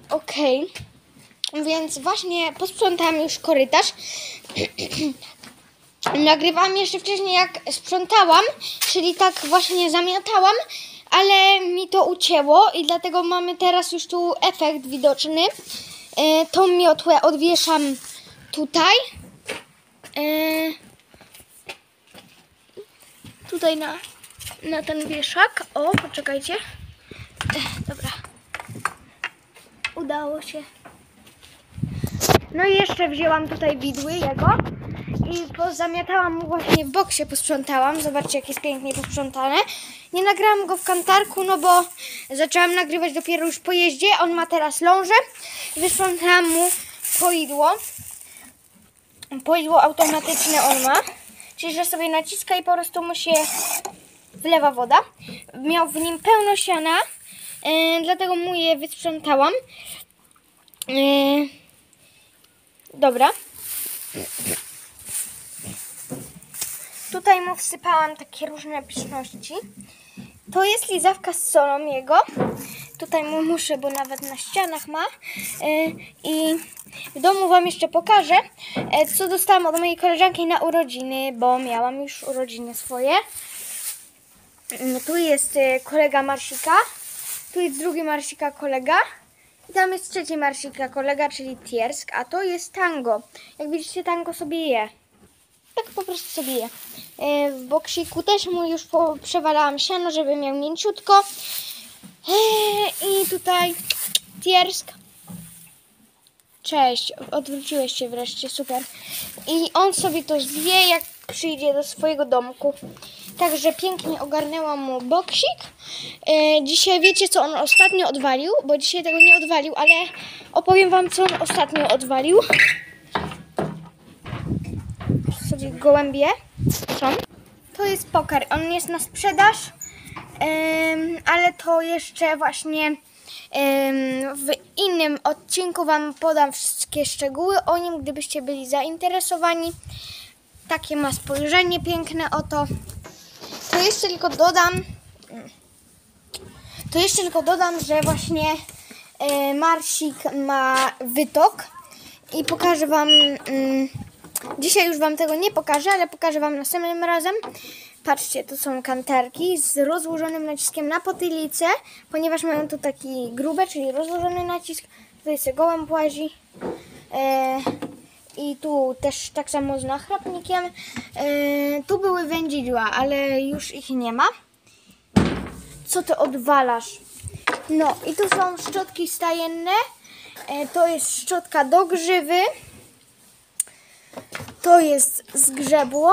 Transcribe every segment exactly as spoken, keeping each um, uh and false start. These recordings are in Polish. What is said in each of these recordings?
Okej, okay. Więc właśnie posprzątałam już korytarz. Nagrywałam jeszcze wcześniej, jak sprzątałam, czyli tak właśnie zamiatałam, ale mi to ucięło i dlatego mamy teraz już tu efekt widoczny. E, tą miotłę odwieszam tutaj. E, tutaj na, na ten wieszak. O, poczekajcie. E, dobra. Udało się. No i jeszcze wzięłam tutaj widły jego i pozamiatałam mu właśnie w boksie, posprzątałam. Zobaczcie, jak jest pięknie posprzątane. Nie nagrałam go w kantarku, no bo zaczęłam nagrywać dopiero już po jeździe. On ma teraz lążę. Wysprzątałam mu poidło. Poidło automatyczne on ma. Czyli, że sobie naciska i po prostu mu się wlewa woda. Miał w nim pełno siana, yy, dlatego mu je wysprzątałam. Yy, dobra. Tutaj mu wsypałam takie różne pyszności. To jest lizawka z solą jego. Tutaj mu muszę, bo nawet na ścianach ma. Yy, I w domu wam jeszcze pokażę, yy, co dostałam od mojej koleżanki na urodziny, bo miałam już urodziny swoje. Yy, tu jest yy, kolega Marsika. Tu jest drugi Marsika kolega. I tam jest trzeci Marsika kolega, czyli Tiersk. A to jest Tango. Jak widzicie, Tango sobie je. Tak po prostu sobie je. Yy, w boksiku też mu już po, przewalałam siano, żeby miał mięciutko. Yy, I tutaj Tiersk. Cześć, odwróciłeś się wreszcie, super. I on sobie to zje, jak przyjdzie do swojego domku. Także pięknie ogarnęłam mu boksik. Yy, dzisiaj wiecie, co on ostatnio odwalił, bo dzisiaj tego nie odwalił, ale opowiem wam, co on ostatnio odwalił. Sobie gołębie są. To jest poker, on jest na sprzedaż, yy, ale to jeszcze właśnie w innym odcinku wam podam wszystkie szczegóły o nim, gdybyście byli zainteresowani. Takie ma spojrzenie piękne oto. To jeszcze tylko dodam, to jeszcze tylko dodam, że właśnie e, Marsik ma wytok i pokażę wam, mm, dzisiaj już wam tego nie pokażę, ale pokażę wam następnym razem. Patrzcie, to są kantarki z rozłożonym naciskiem na potylicę, ponieważ mają tu taki grube, czyli rozłożony nacisk. Tutaj sobie gołęb łazi. E, I tu też tak samo z nachrapnikiem. E, tu były wędzidła, ale już ich nie ma. Co ty odwalasz? No i tu są szczotki stajenne. E, to jest szczotka do grzywy. To jest zgrzebło.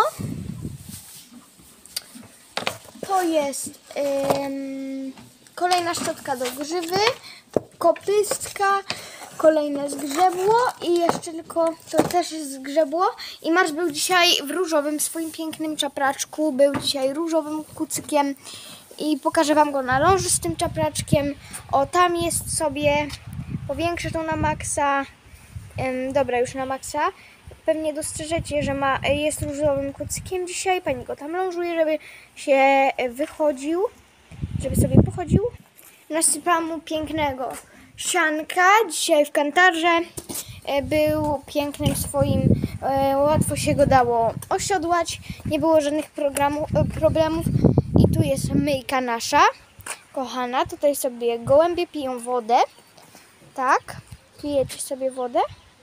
To jest ym, kolejna szczotka do grzywy, kopystka, kolejne zgrzebło i jeszcze tylko to też zgrzebło. I Marsz był dzisiaj w różowym swoim pięknym czapraczku, był dzisiaj różowym kucykiem i pokażę wam go na ląży z tym czapraczkiem. O, tam jest sobie, powiększę to na maksa, ym, dobra, już na maksa. Pewnie dostrzeżecie, że ma, jest różowym kucykiem dzisiaj. Pani go tam lążuje, żeby się wychodził, żeby sobie pochodził. Nasypałam mu pięknego sianka. Dzisiaj w kantarze był pięknym swoim, łatwo się go dało osiodłać. Nie było żadnych programu, problemów. I tu jest myjka nasza, kochana. Tutaj sobie gołębie piją wodę. Tak, pijecie sobie wodę.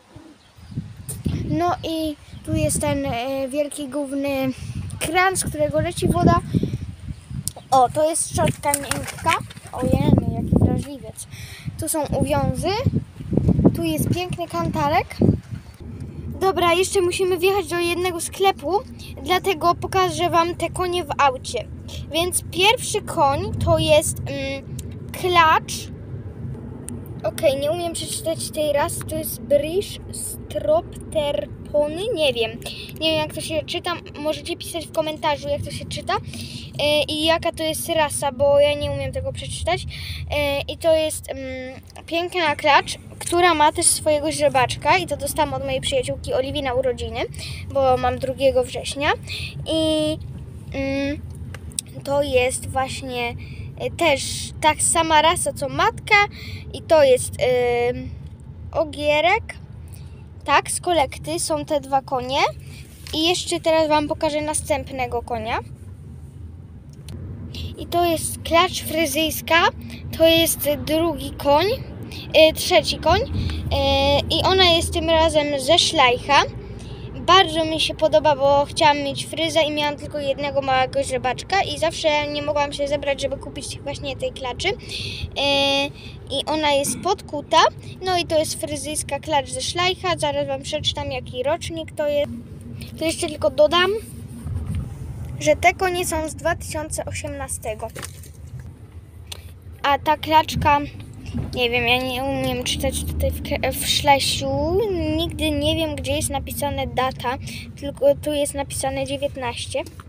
No i tu jest ten e, wielki główny kran, z którego leci woda. O, to jest szczotka miękka. Ojej, jaki wrażliwiec. Tu są uwiązy. Tu jest piękny kantarek. Dobra, jeszcze musimy wjechać do jednego sklepu, dlatego pokażę wam te konie w aucie. Więc pierwszy koń to jest mm, klacz. Okej, okay, nie umiem przeczytać tej rasy. To jest British Stropterpony. Nie wiem. Nie wiem, jak to się czyta. Możecie pisać w komentarzu, jak to się czyta. Yy, I jaka to jest rasa, bo ja nie umiem tego przeczytać. Yy, I to jest yy, piękna klacz, która ma też swojego źrebaczka. I to dostałam od mojej przyjaciółki Oliwii na urodziny, bo mam drugiego września. I yy, to jest właśnie y, też tak sama rasa co matka i to jest y, ogierek. Tak, z kolekty są te dwa konie. I jeszcze teraz Wam pokażę następnego konia. I to jest klacz fryzyjska. To jest drugi koń, yy, trzeci koń. Yy, I ona jest tym razem ze Szlajcha. Bardzo mi się podoba, bo chciałam mieć fryzę i miałam tylko jednego małego źrebaczka i zawsze nie mogłam się zebrać, żeby kupić właśnie tej klaczy. Yy, I ona jest podkuta. No i to jest fryzyjska klacz ze Szlajcha. Zaraz Wam przeczytam, jaki rocznik to jest. To jeszcze tylko dodam, że te konie są z dwa tysiące osiemnastego. A ta klaczka, nie wiem, ja nie umiem czytać tutaj w, w Szlesiu. Nigdy nie wiem, gdzie jest napisane data, tylko tu jest napisane dziewiętnaście.